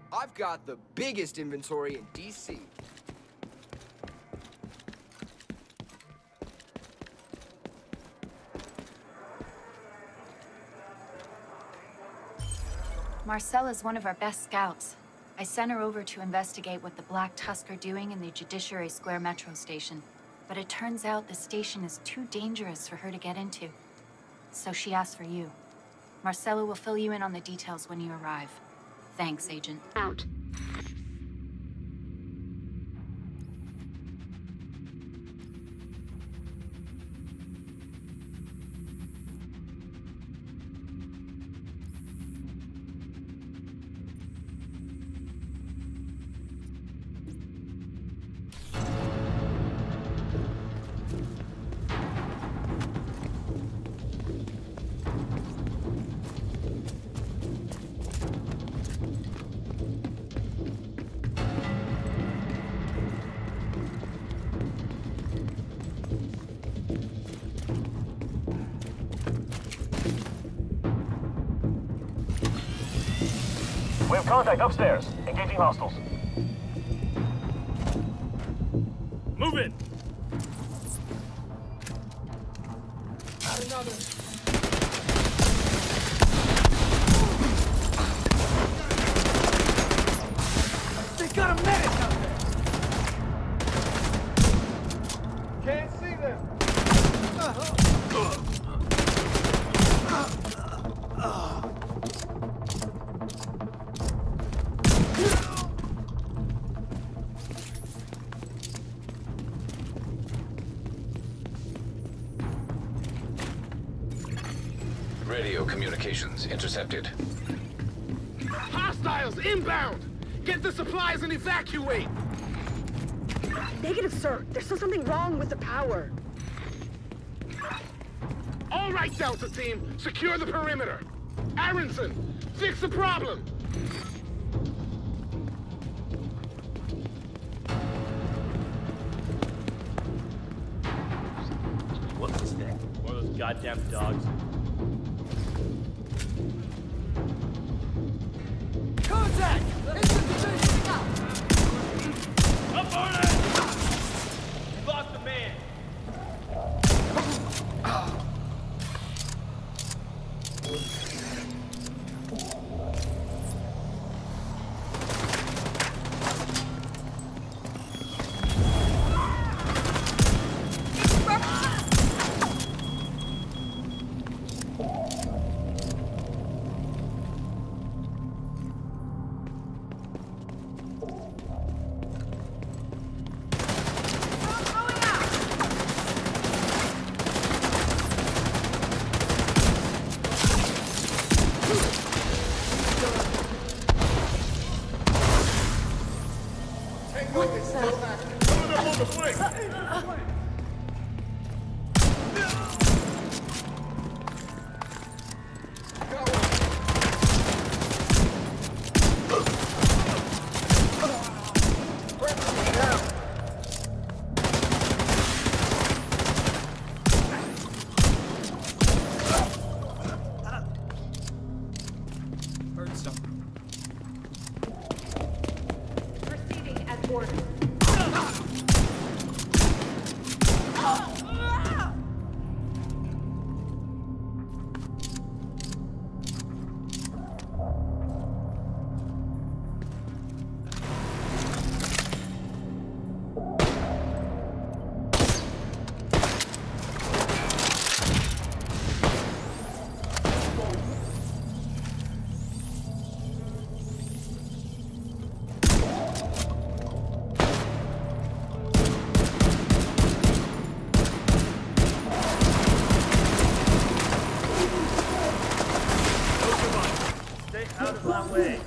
I've got the biggest inventory in DC. Marcella's one of our best scouts. I sent her over to investigate what the Black Tusk are doing in the Judiciary Square metro station. But it turns out the station is too dangerous for her to get into. So she asked for you. Marcella will fill you in on the details when you arrive. Thanks, Agent. Out. We have contact upstairs. Engaging hostiles. Move it! Another. They got a medic out there! Can't see them! Radio communications intercepted. Hostiles inbound! Get the supplies and evacuate! Negative, sir. There's still something wrong with the power. All right, Delta Team, secure the perimeter. Aronson, fix the problem! What was that? One of those goddamn dogs. Contact! Infantry out! Up on it! We lost the man. Proceeding as ordered. Stay out of my way.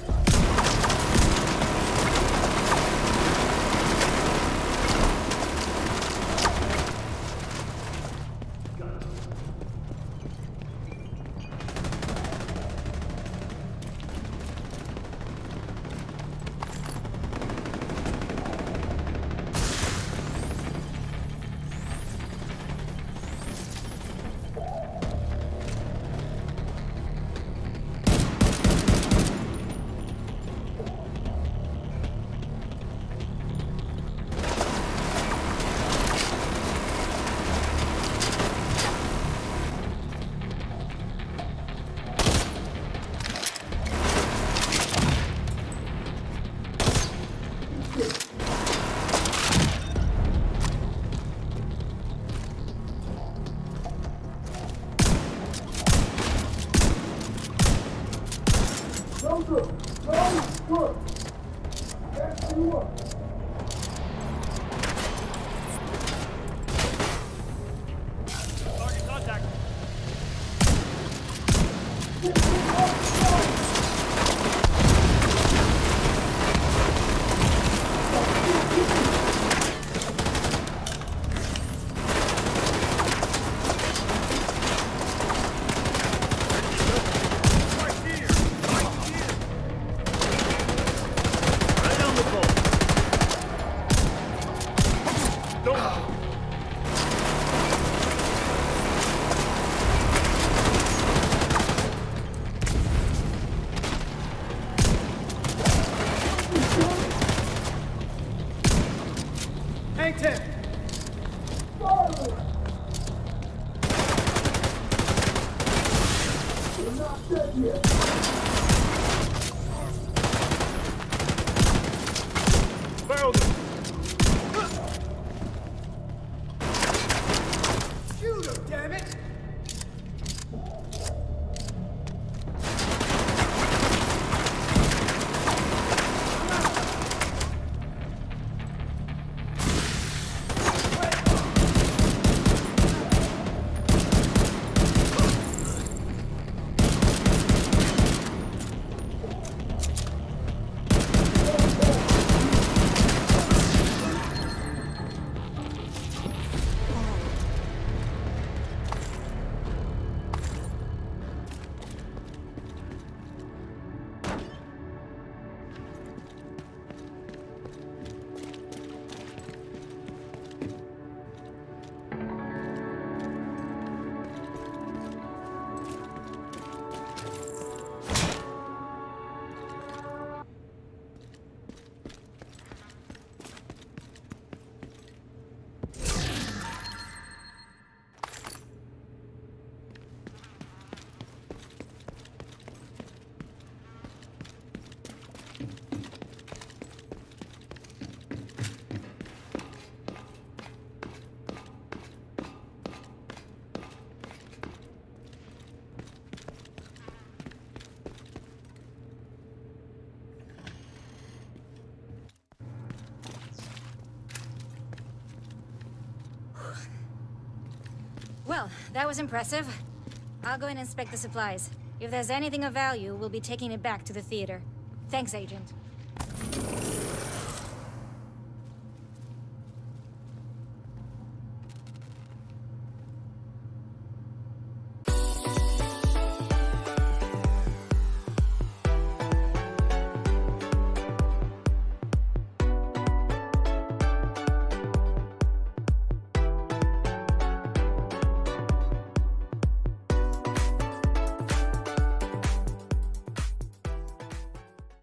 Target contact. Right here. Right on the ball. Don't. Hang 10. Barrel them. Shoot him, damn it! Well, that was impressive. I'll go and inspect the supplies. If there's anything of value, we'll be taking it back to the theater. Thanks, Agent.